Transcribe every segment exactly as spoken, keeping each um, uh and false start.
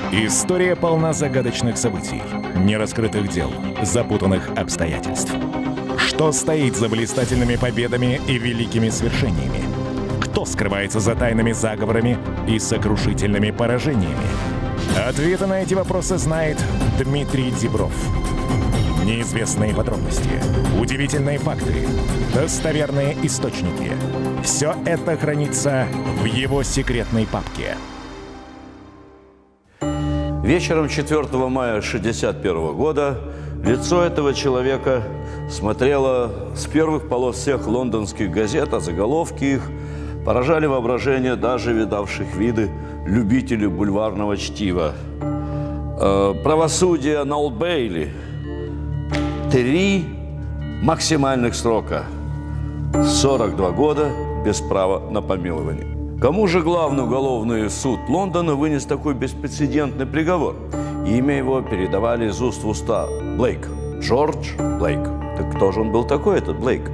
История полна загадочных событий, нераскрытых дел, запутанных обстоятельств. Что стоит за блистательными победами и великими свершениями? Кто скрывается за тайными заговорами и сокрушительными поражениями? Ответы на эти вопросы знает Дмитрий Дибров. Неизвестные подробности, удивительные факты, достоверные источники. Все это хранится в его секретной папке. Вечером четвёртого мая шестьдесят первого года лицо этого человека смотрело с первых полос всех лондонских газет, а заголовки их поражали воображение даже видавших виды любителей бульварного чтива. Э, правосудие на Олд Бейли. Три максимальных срока. сорок два года без права на помилование. Кому же главный уголовный суд Лондона вынес такой беспрецедентный приговор? Имя его передавали из уст в уста. Блейк. Джордж Блейк. Так кто же он был такой, этот Блейк?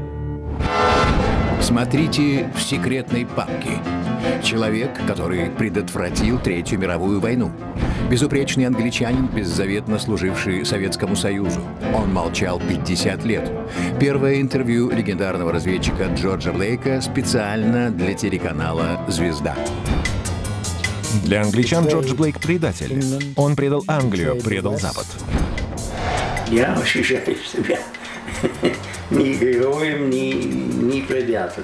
Смотрите в секретной папке. Человек, который предотвратил Третью мировую войну. Безупречный англичанин, беззаветно служивший Советскому Союзу. Он молчал пятьдесят лет. Первое интервью легендарного разведчика Джорджа Блейка специально для телеканала «Звезда». Для англичан Джордж Блейк – предатель. Он предал Англию, предал Запад. Я ощущаю себя ни героем, ни, ни предателем.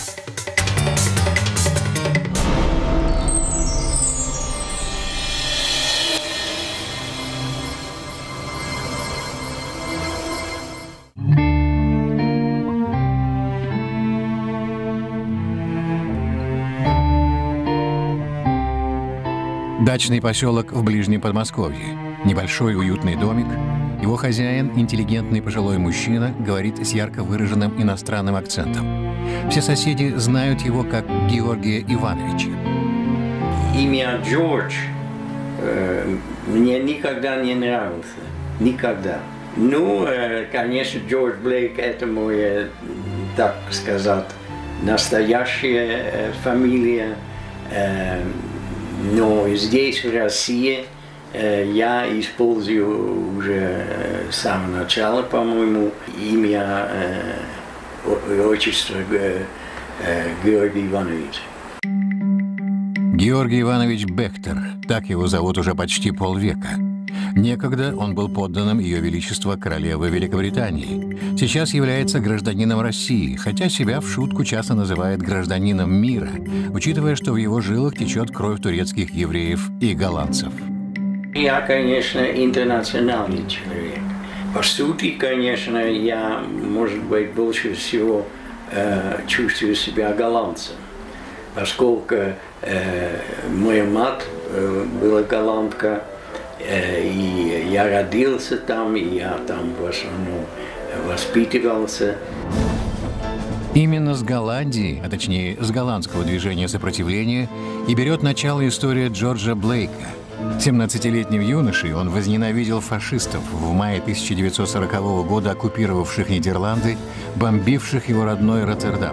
Дачный поселок в ближнем Подмосковье. Небольшой уютный домик. Его хозяин, интеллигентный пожилой мужчина, говорит с ярко выраженным иностранным акцентом. Все соседи знают его как Георгия Ивановича. Имя Джордж э, мне никогда не нравился. Никогда. Ну, э, конечно, Джордж Блейк – это моя, так сказать, настоящая э, фамилия. Э, Но здесь, в России, я использую уже с самого начала, по-моему, имя, отчество Георгий Иванович. Георгий Иванович Бехтер, так его зовут уже почти полвека. Некогда он был подданным Ее Величества королевы Великобритании. Сейчас является гражданином России, хотя себя в шутку часто называет гражданином мира, учитывая, что в его жилах течет кровь турецких евреев и голландцев. Я, конечно, интернациональный человек. По сути, конечно, я, может быть, больше всего э, чувствую себя голландцем, поскольку э, моя мать э, была голландка. И я родился там, и я там в основном воспитывался. Именно с Голландии, а точнее с голландского движения сопротивления, и берет начало история Джорджа Блейка. семнадцатилетним юношей он возненавидел фашистов, в мае тысяча девятьсот сорокового года оккупировавших Нидерланды, бомбивших его родной Роттердам.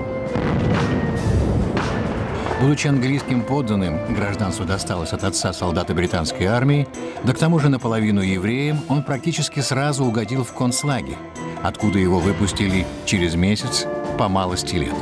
Будучи английским подданным, гражданство досталось от отца солдата британской армии, да к тому же наполовину евреем, он практически сразу угодил в концлагерь, откуда его выпустили через месяц по малости лет.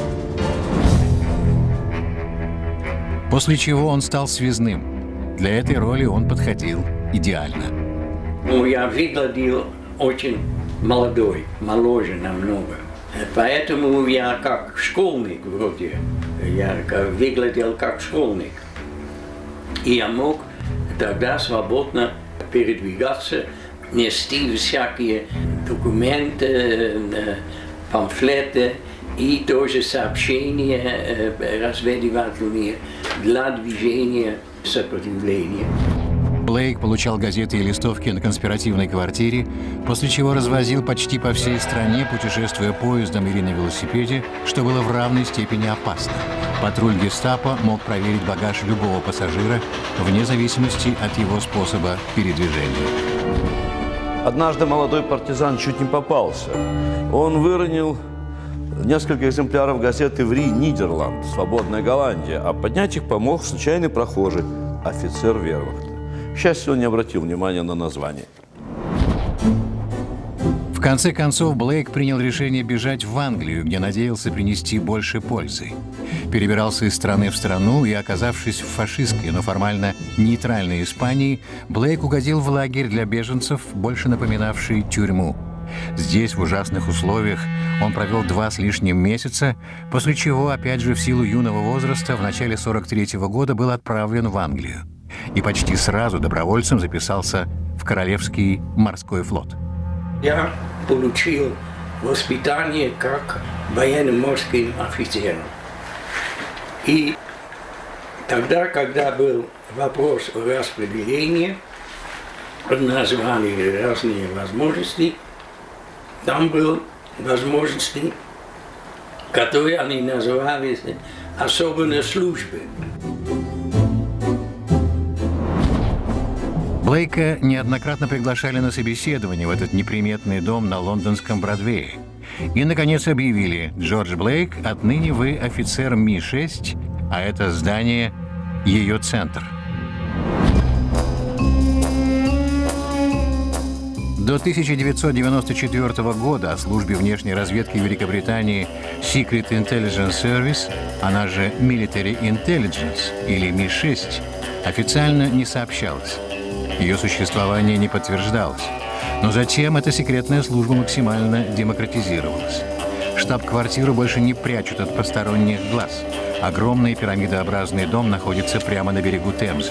После чего он стал связным. Для этой роли он подходил идеально. Ну, я выглядел очень молодой, моложе намного. Поэтому я как школьник вроде. Я выглядел как школьник. И я мог тогда свободно передвигаться, нести всякие документы, памфлеты и тоже сообщения разведывательные для движения сопротивления. Блейк получал газеты и листовки на конспиративной квартире, после чего развозил почти по всей стране, путешествуя поездом или на велосипеде, что было в равной степени опасно. Патруль гестапо мог проверить багаж любого пассажира вне зависимости от его способа передвижения. Однажды молодой партизан чуть не попался. Он выронил несколько экземпляров газеты «Ври, Нидерланд», «Свободная Голландия», а поднять их помог случайный прохожий, офицер вермахта. К счастью, он не обратил внимания на название. В конце концов, Блейк принял решение бежать в Англию, где надеялся принести больше пользы. Перебирался из страны в страну и, оказавшись в фашистской, но формально нейтральной Испании, Блейк угодил в лагерь для беженцев, больше напоминавший тюрьму. Здесь, в ужасных условиях, он провел два с лишним месяца, после чего, опять же в силу юного возраста, в начале сорок третьего года был отправлен в Англию. И почти сразу добровольцем записался в Королевский морской флот. Я получил воспитание как военно-морским офицером. И тогда, когда был вопрос о распределении, назвали разные возможности, там были возможности, которые они называли особенные службы. Блейка неоднократно приглашали на собеседование в этот неприметный дом на лондонском Бродвее. И, наконец, объявили: Джордж Блейк, отныне вы офицер Ми шесть, а это здание — ее центр. До тысяча девятьсот девяносто четвёртого года о службе внешней разведки Великобритании Secret Intelligence Service, она же Military Intelligence или Ми шесть, официально не сообщалось. Ее существование не подтверждалось. Но затем эта секретная служба максимально демократизировалась. Штаб-квартиру больше не прячут от посторонних глаз. Огромный пирамидообразный дом находится прямо на берегу Темзы.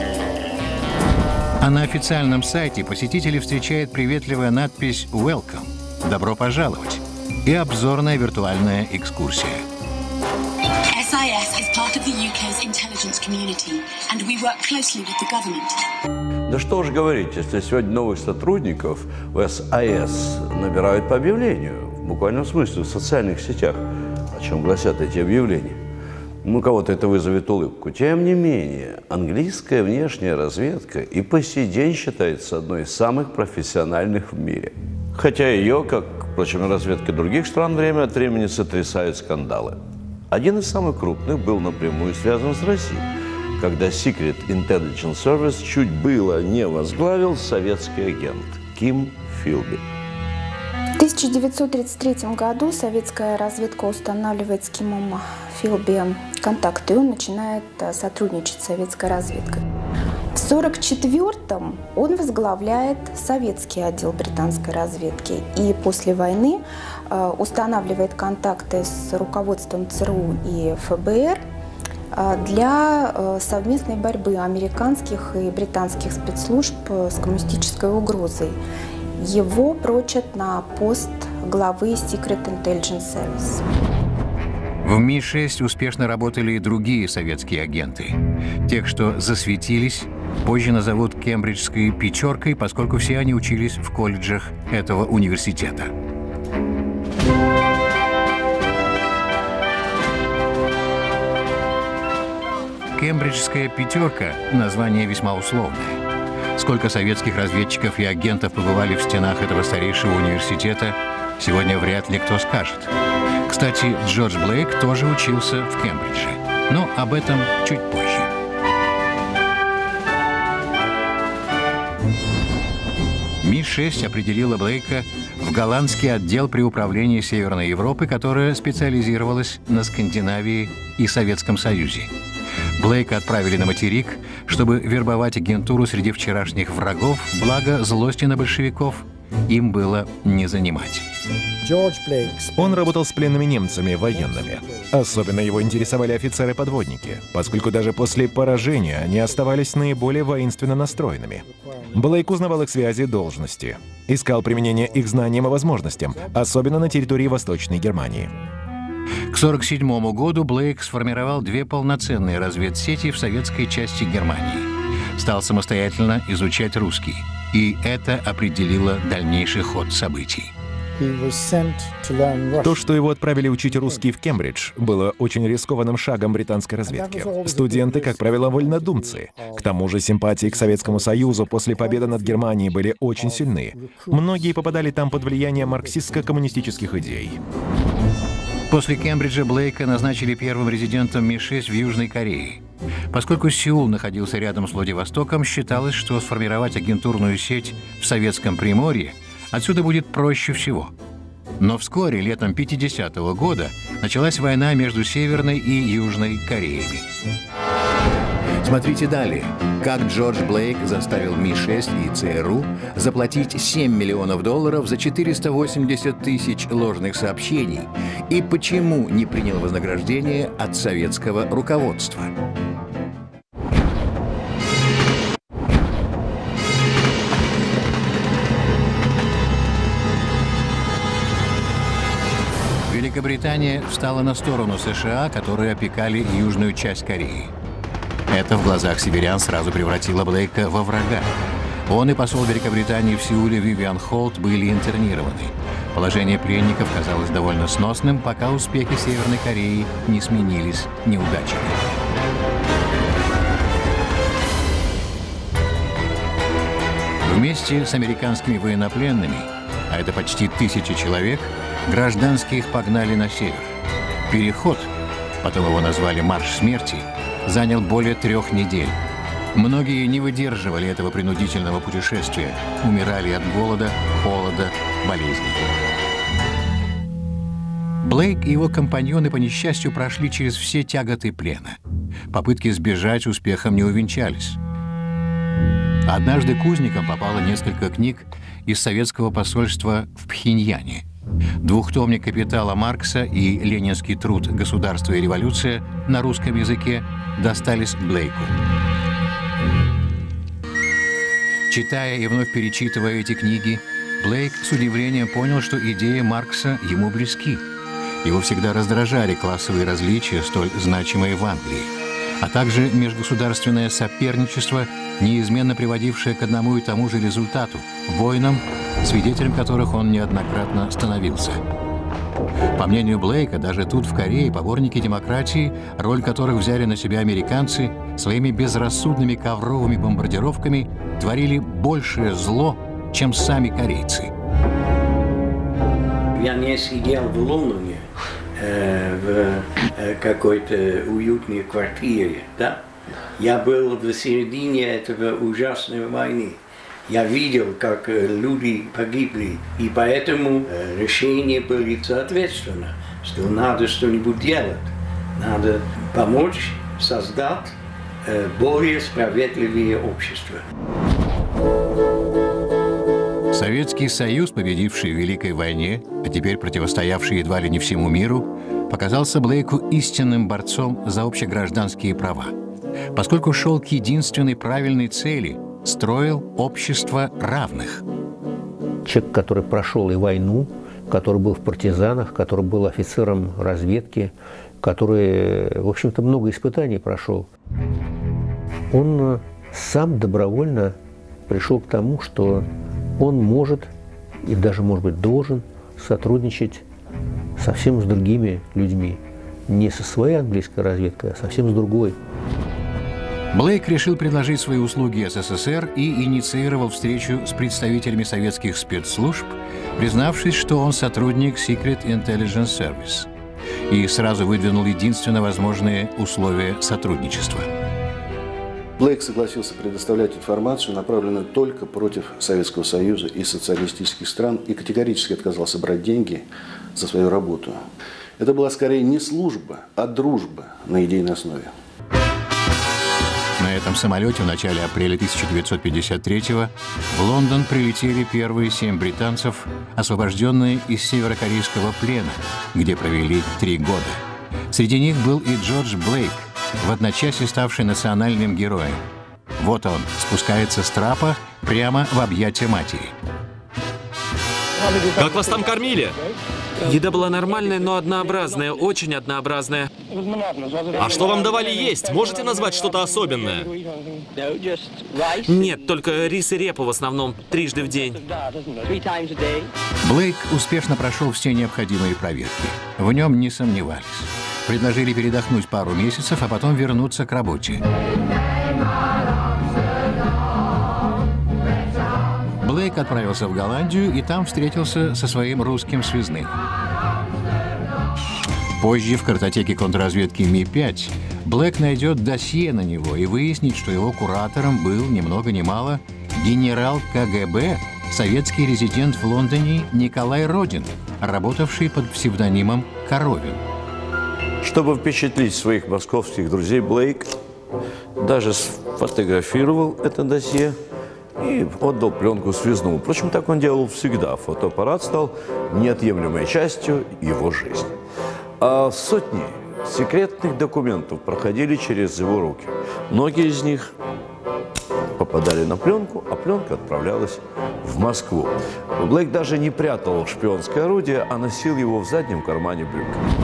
А на официальном сайте посетителей встречает приветливая надпись «Welcome» — «Добро пожаловать» и обзорная виртуальная экскурсия. эс ай эс is part of the ю кей's intelligence community, and we work closely with the government. Да что уж говорить, если сегодня новых сотрудников в эс ай эс набирают по объявлению, в буквальном смысле в социальных сетях, о чем гласят эти объявления. Ну, кого-то это вызовет улыбку. Тем не менее, английская внешняя разведка и по сей день считается одной из самых профессиональных в мире. Хотя ее, как, впрочем, и разведка других стран, время от времени сотрясают скандалы. Один из самых крупных был напрямую связан с Россией, когда Secret Intelligence Service чуть было не возглавил советский агент Ким Филби. В тысяча девятьсот тридцать третьем году советская разведка устанавливает с Кимом Филби контакты, и он начинает сотрудничать с советской разведкой. В сорок четвёртом он возглавляет советский отдел британской разведки и после войны устанавливает контакты с руководством ЦРУ и эф бэ эр для совместной борьбы американских и британских спецслужб с коммунистической угрозой. Его прочат на пост главы Secret Intelligence Service. В Ми шесть успешно работали и другие советские агенты. Тех, что засветились, позже назовут кембриджской пятеркой, поскольку все они учились в колледжах этого университета. Кембриджская пятерка – название весьма условное. Сколько советских разведчиков и агентов побывали в стенах этого старейшего университета, сегодня вряд ли кто скажет. Кстати, Джордж Блейк тоже учился в Кембридже, но об этом чуть позже. Ми шесть определила Блейка в голландский отдел при управлении Северной Европы, которая специализировалась на Скандинавии и Советском Союзе. Блейка отправили на материк, чтобы вербовать агентуру среди вчерашних врагов, благо злости на большевиков им было не занимать. Он работал с пленными немцами, военными. Особенно его интересовали офицеры-подводники, поскольку даже после поражения они оставались наиболее воинственно настроенными. Блейк узнавал их связи и должности, искал применение их знаниям и возможностям, особенно на территории Восточной Германии. К сорок седьмому году Блейк сформировал две полноценные разведсети в советской части Германии. Стал самостоятельно изучать русский. И это определило дальнейший ход событий. То, что его отправили учить русский в Кембридж, было очень рискованным шагом британской разведки. Студенты, как правило, вольнодумцы. К тому же симпатии к Советскому Союзу после победы над Германией были очень сильны. Многие попадали там под влияние марксистско-коммунистических идей. После Кембриджа Блейка назначили первым резидентом Ми шесть в Южной Корее. Поскольку Сеул находился рядом с Владивостоком, считалось, что сформировать агентурную сеть в Советском Приморье отсюда будет проще всего. Но вскоре, летом пятидесятого года, началась война между Северной и Южной Кореями. Смотрите далее. Как Джордж Блейк заставил Ми шесть и ЦРУ заплатить семь миллионов долларов за четыреста восемьдесят тысяч ложных сообщений и почему не принял вознаграждение от советского руководства. Великобритания встала на сторону США, которые опекали южную часть Кореи. Это в глазах северян сразу превратило Блейка во врага. Он и посол Великобритании в Сеуле Вивиан Холт были интернированы. Положение пленников казалось довольно сносным, пока успехи Северной Кореи не сменились неудачами. Вместе с американскими военнопленными, а это почти тысяча человек, гражданские их погнали на север. Переход, потом его назвали «Марш смерти», занял более трех недель. Многие не выдерживали этого принудительного путешествия, умирали от голода, холода, болезней. Блейк и его компаньоны, по несчастью, прошли через все тяготы плена. Попытки сбежать успехом не увенчались. Однажды к узникам попало несколько книг из советского посольства в Пхеньяне. Двухтомник «Капитала» Маркса и ленинский труд «Государство и революция» на русском языке достались Блейку. Читая и вновь перечитывая эти книги, Блейк с удивлением понял, что идеи Маркса ему близки. Его всегда раздражали классовые различия, столь значимые в Англии, а также межгосударственное соперничество, неизменно приводившее к одному и тому же результату – войнам, свидетелем которых он неоднократно становился. По мнению Блейка, даже тут, в Корее, поборники демократии, роль которых взяли на себя американцы, своими безрассудными ковровыми бомбардировками творили большее зло, чем сами корейцы. Я не сидел в Лондоне, э, в э, какой-то уютной квартире, да? Я был в середине этого ужасной войны. Я видел, как люди погибли, и поэтому решения были соответственно, что надо что-нибудь делать, надо помочь создать более справедливое общество. Советский Союз, победивший в Великой войне, а теперь противостоявший едва ли не всему миру, показался Блейку истинным борцом за общегражданские права, поскольку шел к единственной правильной цели – строил общество равных. Человек, который прошел и войну, который был в партизанах, который был офицером разведки, который, в общем-то, много испытаний прошел, он сам добровольно пришел к тому, что он может и даже, может быть, должен сотрудничать совсем с другими людьми. Не со своей английской разведкой, а совсем с другой. Блейк решил предложить свои услуги СССР и инициировал встречу с представителями советских спецслужб, признавшись, что он сотрудник Secret Intelligence Service, и сразу выдвинул единственно возможные условия сотрудничества. Блейк согласился предоставлять информацию, направленную только против Советского Союза и социалистических стран, и категорически отказался брать деньги за свою работу. Это была скорее не служба, а дружба на идейной основе. На этом самолете в начале апреля тысяча девятьсот пятьдесят третьего в Лондон прилетели первые семь британцев, освобожденные из северокорейского плена, где провели три года. Среди них был и Джордж Блейк, в одночасье ставший национальным героем. Вот он спускается с трапа прямо в объятия матери. Как вас там кормили? Еда была нормальная, но однообразная, очень однообразная. А что вам давали есть? Можете назвать что-то особенное? Нет, только рис и репу в основном, трижды в день. Блейк успешно прошел все необходимые проверки. В нем не сомневались. Предложили передохнуть пару месяцев, а потом вернуться к работе. Блейк отправился в Голландию и там встретился со своим русским связным. Позже в картотеке контрразведки Ми пять Блэк найдет досье на него и выяснит, что его куратором был ни много ни мало генерал ка гэ бэ, советский резидент в Лондоне Николай Родин, работавший под псевдонимом Коровин. Чтобы впечатлить своих московских друзей, Блейк даже сфотографировал это досье и отдал пленку связному. Впрочем, так он делал всегда. Фотоаппарат стал неотъемлемой частью его жизни. А сотни секретных документов проходили через его руки. Многие из них попадали на пленку, а пленка отправлялась в Москву. Блейк даже не прятал шпионское орудие, а носил его в заднем кармане брюк.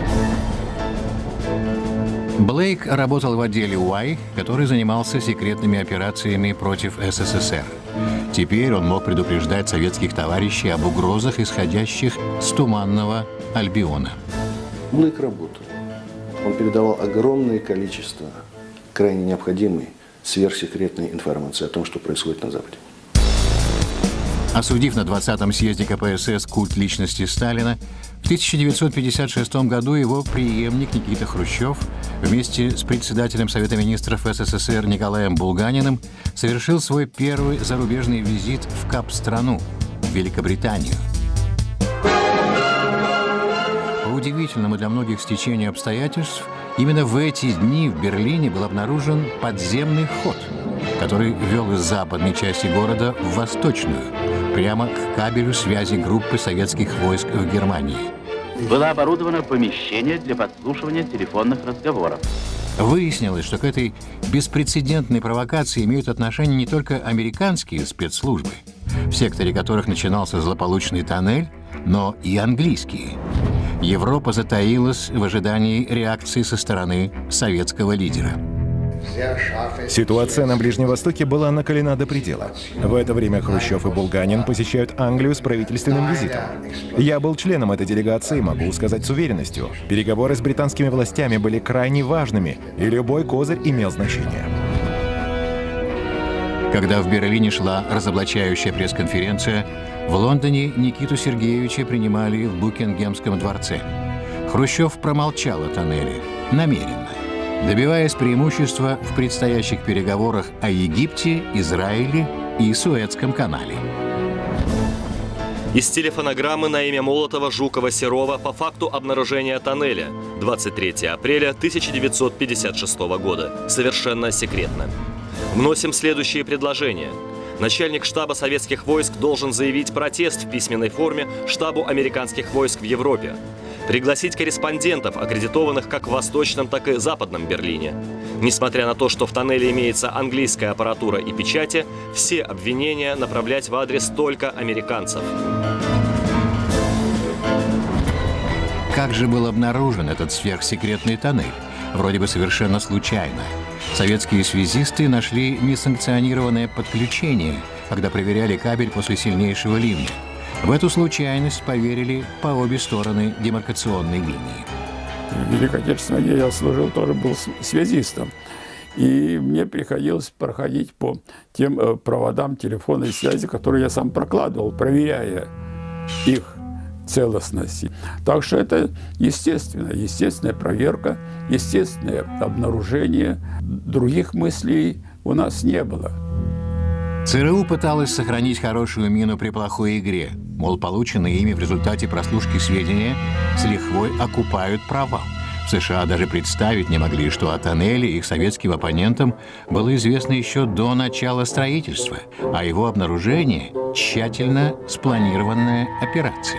Блейк работал в отделе Уай, который занимался секретными операциями против эс эс эс эр. Теперь он мог предупреждать советских товарищей об угрозах, исходящих с Туманного Альбиона. Блейк работал. Он передавал огромное количество крайне необходимой сверхсекретной информации о том, что происходит на Западе. Осудив на двадцатом съезде ка пэ эс эс культ личности Сталина, в тысяча девятьсот пятьдесят шестом году его преемник Никита Хрущев вместе с председателем Совета министров эс эс эс эр Николаем Булганиным совершил свой первый зарубежный визит в Кап-страну, в Великобританию. По удивительному для многих стечению обстоятельств, именно в эти дни в Берлине был обнаружен подземный ход, который вел из западной части города в восточную, прямо к кабелю связи группы советских войск в Германии. Было оборудовано помещение для подслушивания телефонных разговоров. Выяснилось, что к этой беспрецедентной провокации имеют отношение не только американские спецслужбы, в секторе которых начинался злополучный тоннель, но и английские. Европа затаилась в ожидании реакции со стороны советского лидера. Ситуация на Ближнем Востоке была накалена до предела. В это время Хрущев и Булганин посещают Англию с правительственным визитом. Я был членом этой делегации и могу сказать с уверенностью, переговоры с британскими властями были крайне важными, и любой козырь имел значение. Когда в Берлине шла разоблачающая пресс-конференция, в Лондоне Никиту Сергеевича принимали в Букингемском дворце. Хрущев промолчал о тоннеле намеренно, добиваясь преимущества в предстоящих переговорах о Египте, Израиле и Суэцком канале. Из телефонограммы на имя Молотова, Жукова, Серова по факту обнаружения тоннеля двадцать третьего апреля тысяча девятьсот пятьдесят шестого года. Совершенно секретно. Вносим следующие предложения. Начальник штаба советских войск должен заявить протест в письменной форме штабу американских войск в Европе. Пригласить корреспондентов, аккредитованных как в Восточном, так и Западном Берлине. Несмотря на то, что в тоннеле имеется английская аппаратура и печати, все обвинения направлять в адрес только американцев. Как же был обнаружен этот сверхсекретный тоннель? Вроде бы совершенно случайно. Советские связисты нашли несанкционированное подключение, когда проверяли кабель после сильнейшего ливня. В эту случайность поверили по обе стороны демаркационной линии. В Великой Отечественной войне я служил, тоже был связистом. И мне приходилось проходить по тем проводам телефонной связи, которые я сам прокладывал, проверяя их целостности. Так что это естественно, естественная проверка, естественное обнаружение. Других мыслей у нас не было. ЦРУ пыталась сохранить хорошую мину при плохой игре. Мол, полученные ими в результате прослушки сведения с лихвой окупают провал. В США даже представить не могли, что о тоннеле их советским оппонентам было известно еще до начала строительства, а его обнаружение – тщательно спланированная операция.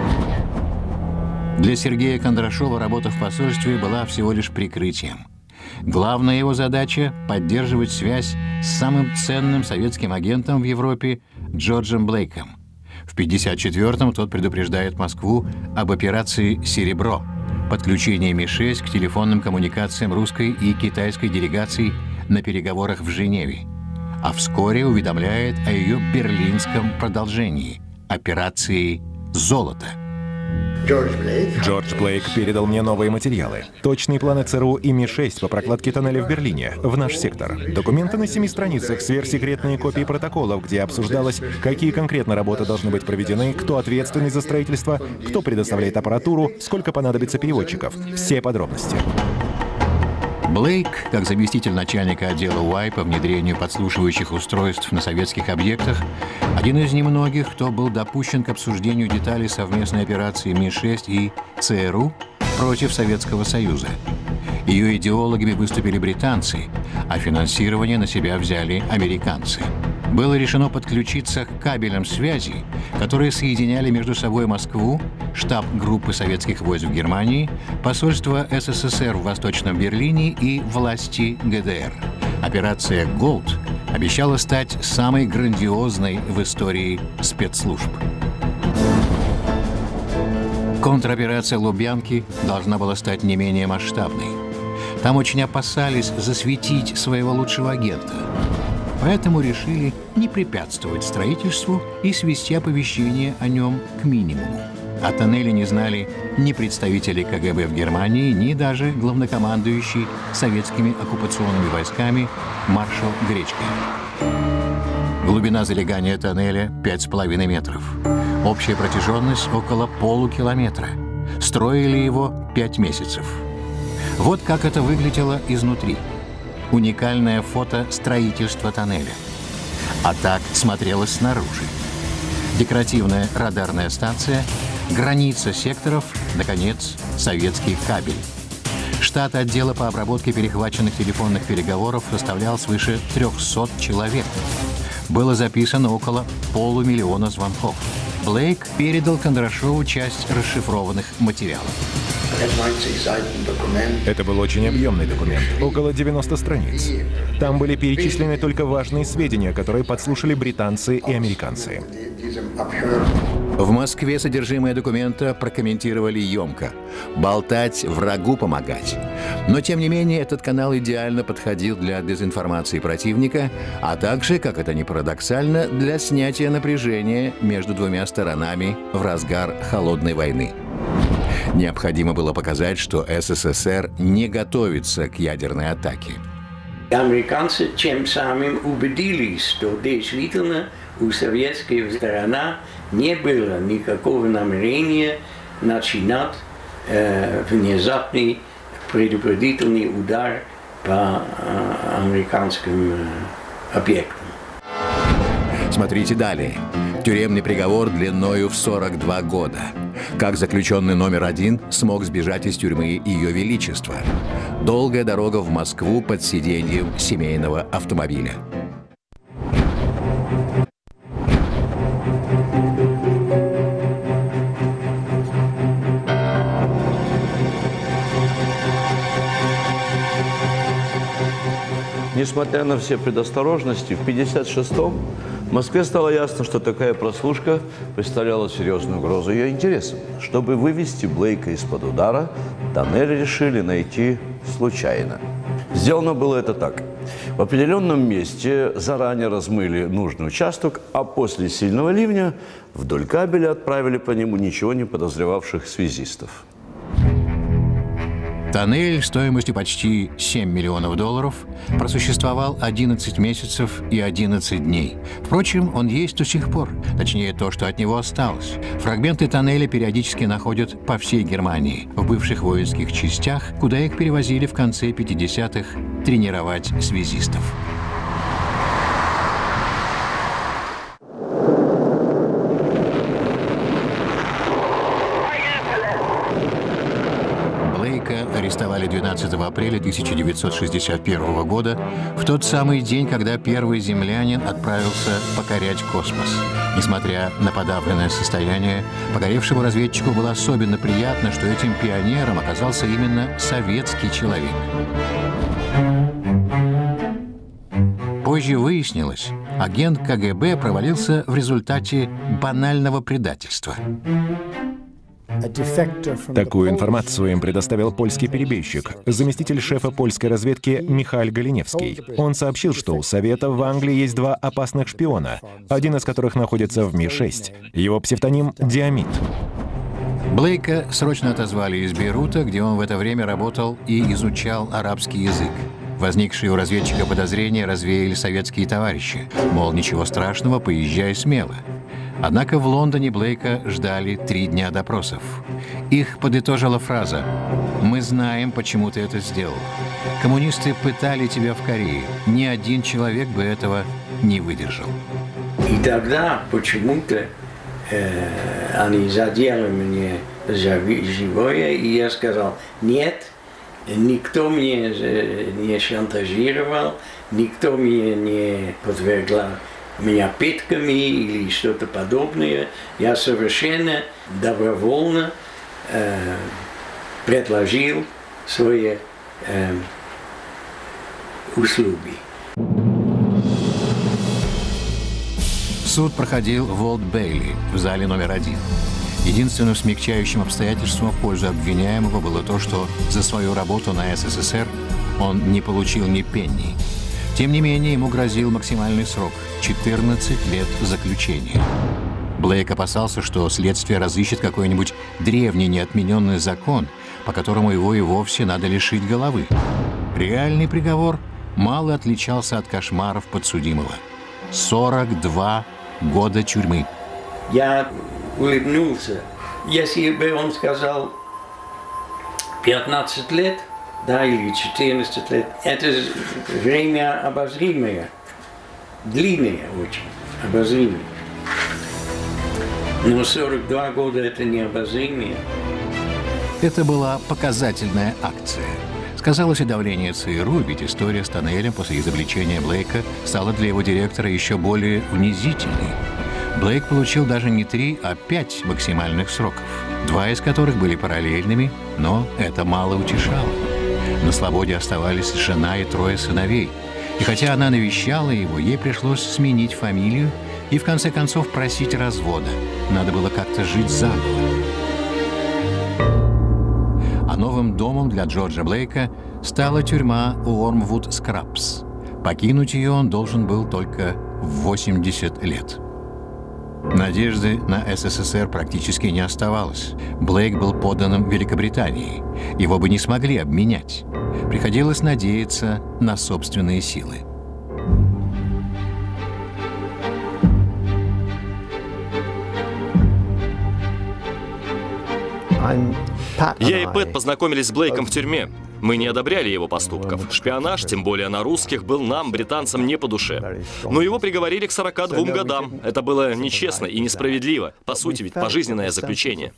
Для Сергея Кондрашова работа в посольстве была всего лишь прикрытием. Главная его задача – поддерживать связь с самым ценным советским агентом в Европе Джорджем Блейком. В пятьдесят четвёртом тот предупреждает Москву об операции «Серебро» – подключение Ми шесть к телефонным коммуникациям русской и китайской делегаций на переговорах в Женеве, а вскоре уведомляет о ее берлинском продолжении – операции «Золото». Джордж Блейк передал мне новые материалы. Точные планы ЦРУ и Ми шесть по прокладке тоннеля в Берлине, в наш сектор. Документы на семи страницах, сверхсекретные копии протоколов, где обсуждалось, какие конкретно работы должны быть проведены, кто ответственный за строительство, кто предоставляет аппаратуру, сколько понадобится переводчиков. Все подробности. Блейк, как заместитель начальника отдела Уай по внедрению подслушивающих устройств на советских объектах, один из немногих, кто был допущен к обсуждению деталей совместной операции Ми шесть и ЦРУ против Советского Союза. Ее идеологами выступили британцы, а финансирование на себя взяли американцы. Было решено подключиться к кабелям связи, которые соединяли между собой Москву, штаб группы советских войск в Германии, посольство СССР в Восточном Берлине и власти ГДР. Операция «Голд» обещала стать самой грандиозной в истории спецслужб. Контроперация Лубянки должна была стать не менее масштабной. Там очень опасались засветить своего лучшего агента. Поэтому решили не препятствовать строительству и свести оповещение о нем к минимуму. О тоннеле не знали ни представители ка гэ бэ в Германии, ни даже главнокомандующий советскими оккупационными войсками маршал Гречко. Глубина залегания тоннеля — пять с половиной метров. Общая протяженность — около полукилометра. Строили его пять месяцев. Вот как это выглядело изнутри. Уникальное фото строительства тоннеля. А так смотрелось снаружи. Декоративная радарная станция, граница секторов, наконец, советский кабель. Штат отдела по обработке перехваченных телефонных переговоров составлял свыше трехсот человек. Было записано около полумиллиона звонков. Блейк передал Кондрашову часть расшифрованных материалов. Это был очень объемный документ, около девяноста страниц. Там были перечислены только важные сведения, которые подслушали британцы и американцы. В Москве содержимое документа прокомментировали емко. Болтать врагу помогать. Но, тем не менее, этот канал идеально подходил для дезинформации противника, а также, как это ни парадоксально, для снятия напряжения между двумя сторонами в разгар холодной войны. Необходимо было показать, что эс эс эс эр не готовится к ядерной атаке. Американцы тем самым убедились, что действительно у советской стороны не было никакого намерения начинать э, внезапный предупредительный удар по э, американским э, объектам. Смотрите далее. Тюремный приговор длиною в сорок два года. Как заключенный номер один смог сбежать из тюрьмы Ее Величества. Долгая дорога в Москву под сиденьем семейного автомобиля. Несмотря на все предосторожности, в пятьдесят шестом в Москве стало ясно, что такая прослушка представляла серьезную угрозу ее интересам. Чтобы вывести Блейка из-под удара, тоннель решили найти случайно. Сделано было это так. В определенном месте заранее размыли нужный участок, а после сильного ливня вдоль кабеля отправили по нему ничего не подозревавших связистов. Тоннель стоимостью почти семь миллионов долларов просуществовал одиннадцать месяцев и одиннадцать дней. Впрочем, он есть до сих пор, точнее то, что от него осталось. Фрагменты тоннеля периодически находят по всей Германии, в бывших воинских частях, куда их перевозили в конце пятидесятых тренировать связистов. Арестовали двенадцатого апреля тысяча девятьсот шестьдесят первого года, в тот самый день, когда первый землянин отправился покорять космос. Несмотря на подавленное состояние, погоревшему разведчику было особенно приятно, что этим пионером оказался именно советский человек. Позже выяснилось, агент ка гэ бэ провалился в результате банального предательства. Такую информацию им предоставил польский перебежчик, заместитель шефа польской разведки Михаил Галиневский. Он сообщил, что у Совета в Англии есть два опасных шпиона, один из которых находится в Ми шесть. Его псевдоним — Диамид. Блейка срочно отозвали из Бейрута, где он в это время работал и изучал арабский язык. Возникшие у разведчика подозрения развеяли советские товарищи. Мол, ничего страшного, поезжай смело. Однако в Лондоне Блейка ждали три дня допросов. Их подытожила фраза: «Мы знаем, почему ты это сделал. Коммунисты пытали тебя в Корее. Ни один человек бы этого не выдержал». И тогда почему-то э, они задели меня за живое, и я сказал: нет, никто меня не шантажировал, никто меня не подвергал меня пытками или что-то подобное. Я совершенно добровольно э, предложил свои э, услуги. Суд проходил в Олд-Бейли, в зале номер один. Единственным смягчающим обстоятельством в пользу обвиняемого было то, что за свою работу на СССР он не получил ни пенни. Тем не менее, ему грозил максимальный срок – четырнадцать лет заключения. Блейк опасался, что следствие разыщет какой-нибудь древний неотмененный закон, по которому его и вовсе надо лишить головы. Реальный приговор мало отличался от кошмаров подсудимого. сорок два года тюрьмы. Я улыбнулся. Если бы он сказал пятнадцать лет, да, или четырнадцать лет, это время обозримое, длинное очень, обозримое. Но сорок два года это не обозримое. Это была показательная акция. Сказалось и давление ЦРУ, ведь история с тоннелем после изобличения Блейка стала для его директора еще более унизительной. Блейк получил даже не три, а пять максимальных сроков, два из которых были параллельными, но это мало утешало. На свободе оставались жена и трое сыновей. И хотя она навещала его, ей пришлось сменить фамилию и в конце концов просить развода. Надо было как-то жить заново. А новым домом для Джорджа Блейка стала тюрьма Уормвуд Скрабс. Покинуть ее он должен был только в восемьдесят лет. Надежды на СССР практически не оставалось. Блейк был подданным Великобритании. Его бы не смогли обменять. Приходилось надеяться на собственные силы. Я и Пэт познакомились с Блейком в тюрьме. Мы не одобряли его поступков. Шпионаж, тем более на русских, был нам, британцам, не по душе. Но его приговорили к сорока двум годам. Это было нечестно и несправедливо. По сути, ведь пожизненное заключение.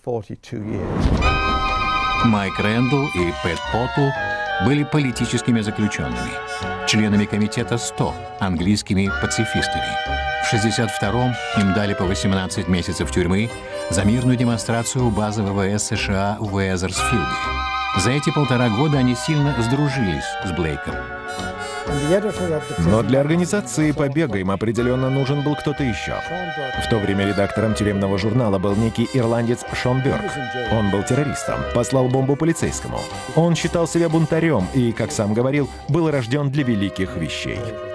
Майк Рэндалл и Пэт Поттл были политическими заключенными, членами комитета сто, английскими пацифистами. В шестьдесят втором им дали по восемнадцать месяцев тюрьмы за мирную демонстрацию у базы ВВС США в Уэзерсфилде. За эти полтора года они сильно сдружились с Блейком. Но для организации побега им определенно нужен был кто-то еще. В то время редактором тюремного журнала был некий ирландец Шон Бёрк. Он был террористом, послал бомбу полицейскому. Он считал себя бунтарем и, как сам говорил, был рожден для великих вещей.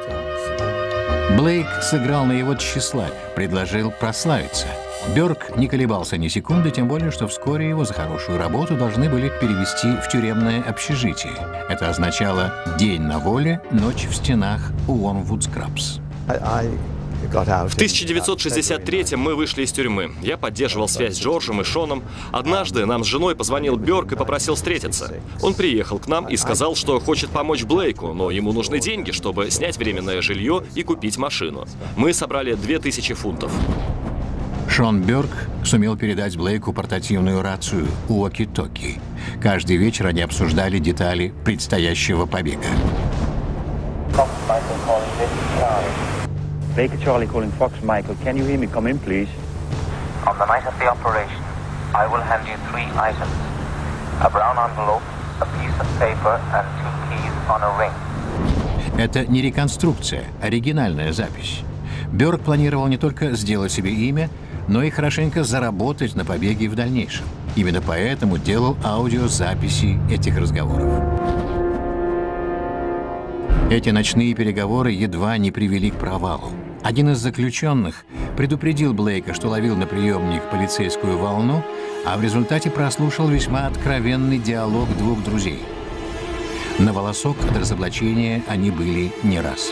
Блейк сыграл на его тщеславие, предложил прославиться. Бёрк не колебался ни секунды, тем более, что вскоре его за хорошую работу должны были перевести в тюремное общежитие. Это означало день на воле, ночь в стенах Уормвуд Скрабс. В тысяча девятьсот шестьдесят третьем мы вышли из тюрьмы. Я поддерживал связь с Джорджем и Шоном. Однажды нам с женой позвонил Бёрк и попросил встретиться. Он приехал к нам и сказал, что хочет помочь Блейку, но ему нужны деньги, чтобы снять временное жилье и купить машину. Мы собрали две тысячи фунтов. Шон Бёрк сумел передать Блейку портативную рацию «Уоки-токи». Каждый вечер они обсуждали детали предстоящего побега. Baker Charlie calling Fox Michael. Can you hear me? Come in, please. On the night of the operation, I will hand you three items. A brown envelope, a piece of paper and two keys on a ring. Это не реконструкция, оригинальная запись. Бёрк планировал не только сделать себе имя, но и хорошенько заработать на побеге в дальнейшем. Именно поэтому делал аудиозаписи этих разговоров. Эти ночные переговоры едва не привели к провалу. Один из заключенных предупредил Блейка, что ловил на приемник полицейскую волну, а в результате прослушал весьма откровенный диалог двух друзей. На волосок от разоблачения они были не раз.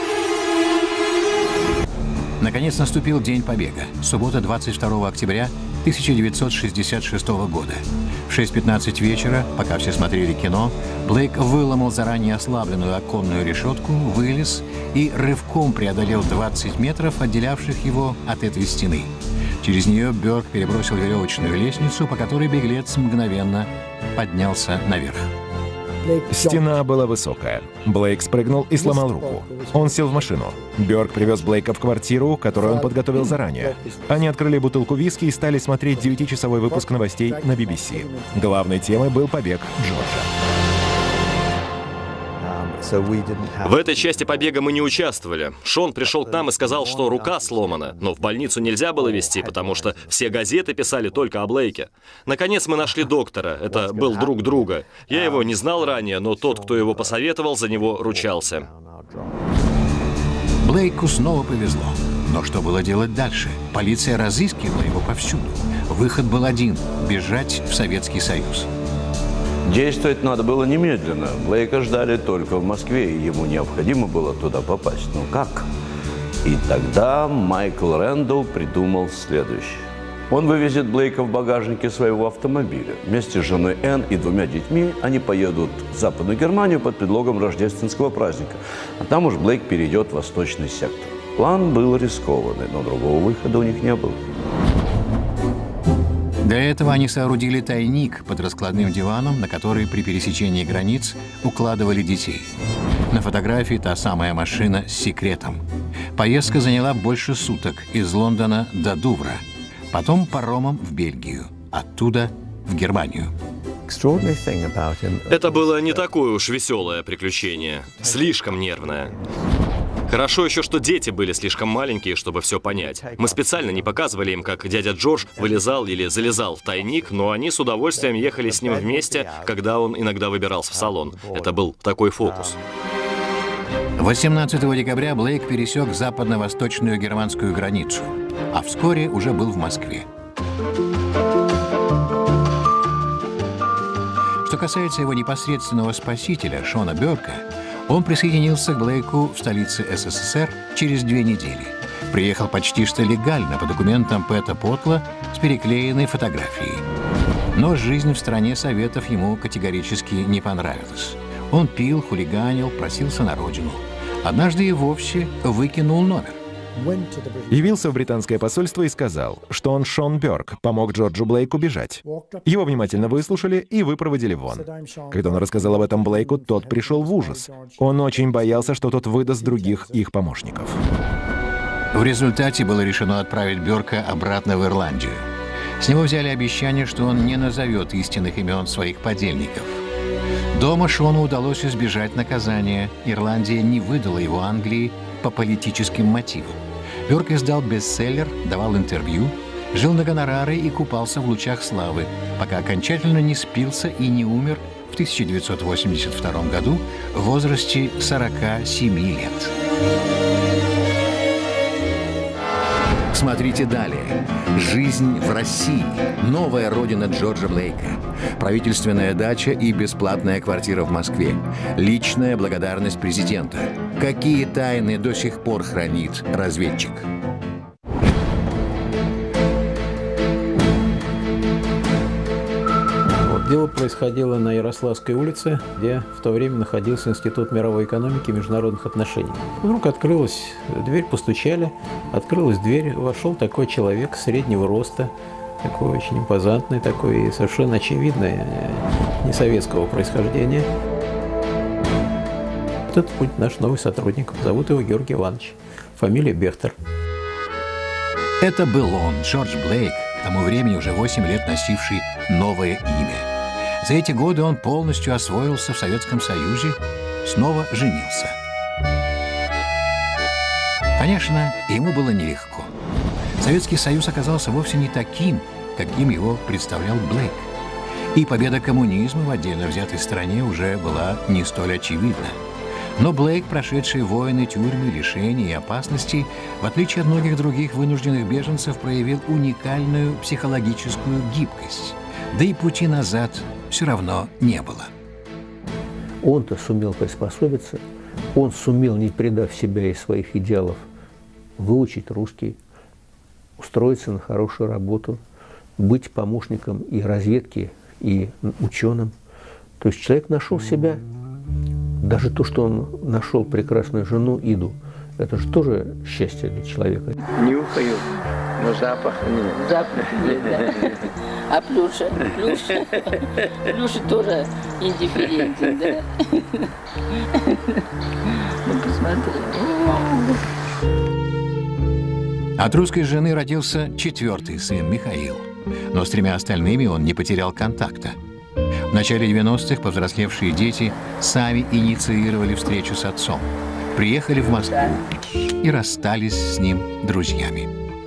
Наконец наступил день побега. Суббота, двадцать второго октября тысяча девятьсот шестьдесят шестого года. В шесть пятнадцать вечера, пока все смотрели кино, Блейк выломал заранее ослабленную оконную решетку, вылез и рывком преодолел двадцать метров, отделявших его от этой стены. Через нее Бёрк перебросил веревочную лестницу, по которой беглец мгновенно поднялся наверх. Стена была высокая. Блейк спрыгнул и сломал руку. Он сел в машину. Бёрк привез Блейка в квартиру, которую он подготовил заранее. Они открыли бутылку виски и стали смотреть девятичасовой выпуск новостей на би би си. Главной темой был побег Джорджа. В этой части побега мы не участвовали. Шон пришел к нам и сказал, что рука сломана, но в больницу нельзя было везти, потому что все газеты писали только о Блейке. Наконец мы нашли доктора, это был друг друга. Я его не знал ранее, но тот, кто его посоветовал, за него ручался. Блейку снова повезло. Но что было делать дальше? Полиция разыскивала его повсюду. Выход был один – бежать в Советский Союз. Действовать надо было немедленно. Блейка ждали только в Москве, и ему необходимо было туда попасть. Но как? И тогда Майкл Рэндалл придумал следующее. Он вывезет Блейка в багажнике своего автомобиля. Вместе с женой Энн и двумя детьми они поедут в Западную Германию под предлогом рождественского праздника. А там уж Блейк перейдет в восточный сектор. План был рискованный, но другого выхода у них не было. Для этого они соорудили тайник под раскладным диваном, на который при пересечении границ укладывали детей. На фотографии та самая машина с секретом. Поездка заняла больше суток из Лондона до Дувра, потом паромом в Бельгию, оттуда в Германию. Это было не такое уж веселое приключение, слишком нервное. Хорошо еще, что дети были слишком маленькие, чтобы все понять. Мы специально не показывали им, как дядя Джордж вылезал или залезал в тайник, но они с удовольствием ехали с ним вместе, когда он иногда выбирался в салон. Это был такой фокус. восемнадцатого декабря Блейк пересек западно-восточную германскую границу, а вскоре уже был в Москве. Что касается его непосредственного спасителя, Шона Бёрка, он присоединился к Блейку в столице эс эс эс эр через две недели. Приехал почти что легально по документам Пэта Потла с переклеенной фотографией. Но жизнь в стране Советов ему категорически не понравилась. Он пил, хулиганил, просился на родину. Однажды и вовсе выкинул номер. Явился в британское посольство и сказал, что он Шон Бёрк, помог Джорджу Блейку бежать. Его внимательно выслушали и выпроводили вон. Когда он рассказал об этом Блейку, тот пришел в ужас. Он очень боялся, что тот выдаст других их помощников. В результате было решено отправить Бёрка обратно в Ирландию. С него взяли обещание, что он не назовет истинных имен своих подельников. Дома Шону удалось избежать наказания. Ирландия не выдала его Англии по политическим мотивам. Бёрк издал бестселлер, давал интервью, жил на гонорары и купался в лучах славы, пока окончательно не спился и не умер в тысяча девятьсот восемьдесят втором году в возрасте сорока семи лет. Смотрите далее. Жизнь в России. Новая родина Джорджа Блейка. Правительственная дача и бесплатная квартира в Москве. Личная благодарность президента. Какие тайны до сих пор хранит разведчик? Дело происходило на Ярославской улице, где в то время находился Институт мировой экономики и международных отношений. Вдруг открылась дверь, постучали, открылась дверь, вошел такой человек среднего роста, такой очень импозантный, такой совершенно очевидный, не советского происхождения. Вот это будет наш новый сотрудник, зовут его Георгий Иванович, фамилия Бехтер. Это был он, Джордж Блейк, к тому времени уже восемь лет носивший новое имя. За эти годы он полностью освоился в Советском Союзе, снова женился. Конечно, ему было нелегко. Советский Союз оказался вовсе не таким, каким его представлял Блейк. И победа коммунизма в отдельно взятой стране уже была не столь очевидна. Но Блейк, прошедший войны, тюрьмы, лишения и опасностей, в отличие от многих других вынужденных беженцев, проявил уникальную психологическую гибкость. Да и пути назад все равно не было. Он-то сумел приспособиться, он сумел, не предав себя и своих идеалов, выучить русский, устроиться на хорошую работу, быть помощником и разведки, и ученым. То есть человек нашел себя. Даже то, что он нашел прекрасную жену Иду, это же тоже счастье для человека. Нюхаю, но запаха нет. Запах нет, да. А Плюша? Плюша? Плюша тоже индифферентен, да? Ну, посмотри. От русской жены родился четвертый сын Михаил. Но с тремя остальными он не потерял контакта. В начале девяностых повзрослевшие дети сами инициировали встречу с отцом, приехали в Москву и расстались с ним друзьями.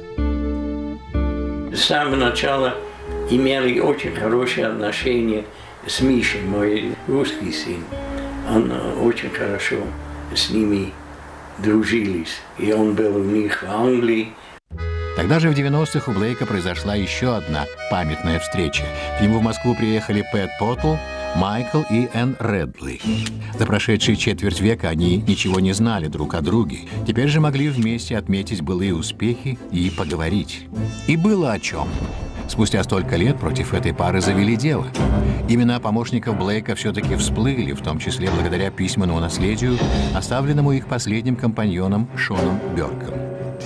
С самого начала имели очень хорошие отношения с Мишей, мой русский сын. Он очень хорошо с ними дружились, и он был у них в Англии. Тогда же в девяностых у Блейка произошла еще одна памятная встреча. К нему в Москву приехали Пэт Поттл, Майкл и Энн Редли. За прошедшие четверть века они ничего не знали друг о друге. Теперь же могли вместе отметить былые успехи и поговорить. И было о чем. Спустя столько лет против этой пары завели дело. Имена помощников Блейка все-таки всплыли, в том числе благодаря письменному наследию, оставленному их последним компаньоном Шоном Бёрком.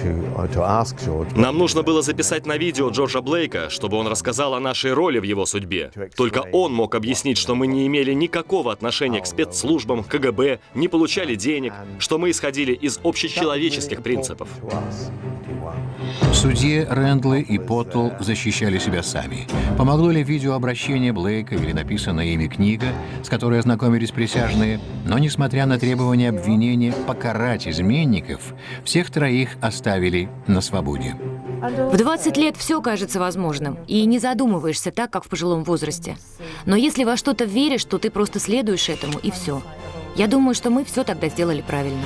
Нам нужно было записать на видео Джорджа Блейка, чтобы он рассказал о нашей роли в его судьбе. Только он мог объяснить, что мы не имели никакого отношения к спецслужбам, ка гэ бэ, не получали денег, что мы исходили из общечеловеческих принципов. В суде Рэндли и Поттл защищали себя сами. Помогло ли видеообращение Блейка или написанная ими книга, с которой ознакомились присяжные? Но, несмотря на требования обвинения покарать изменников, всех троих оставили на свободе. В двадцать лет все кажется возможным, и не задумываешься так, как в пожилом возрасте. Но если во что-то веришь, то ты просто следуешь этому, и все. Я думаю, что мы все тогда сделали правильно.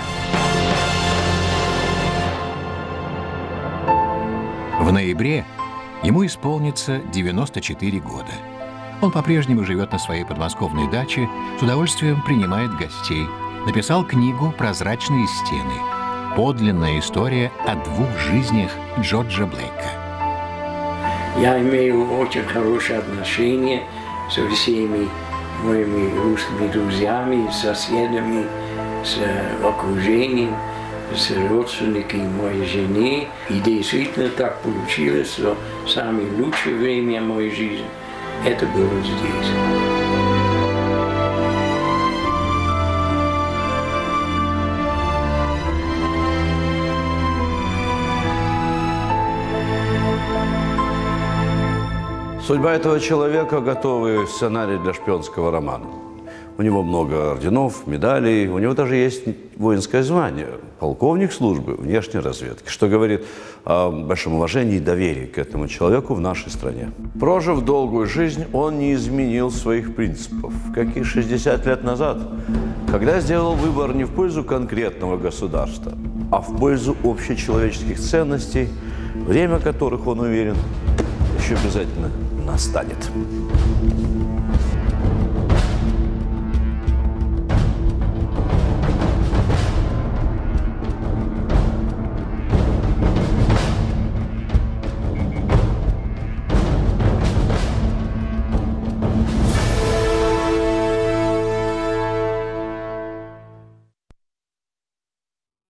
В ноябре ему исполнится девяносто четыре года. Он по-прежнему живет на своей подмосковной даче, с удовольствием принимает гостей. Написал книгу «Прозрачные стены». Подлинная история о двух жизнях Джорджа Блейка. Я имею очень хорошие отношения со всеми моими русскими друзьями, соседями, с окружением, с родственниками моей жены. И действительно так получилось, что самое лучшее время моей жизни это было здесь. Судьба этого человека – готовый сценарий для шпионского романа. У него много орденов, медалей, у него даже есть воинское звание – полковник службы внешней разведки, что говорит о большом уважении и доверии к этому человеку в нашей стране. Прожив долгую жизнь, он не изменил своих принципов, как и шестьдесят лет назад, когда сделал выбор не в пользу конкретного государства, а в пользу общечеловеческих ценностей, время которых, он уверен, еще обязательно настанет.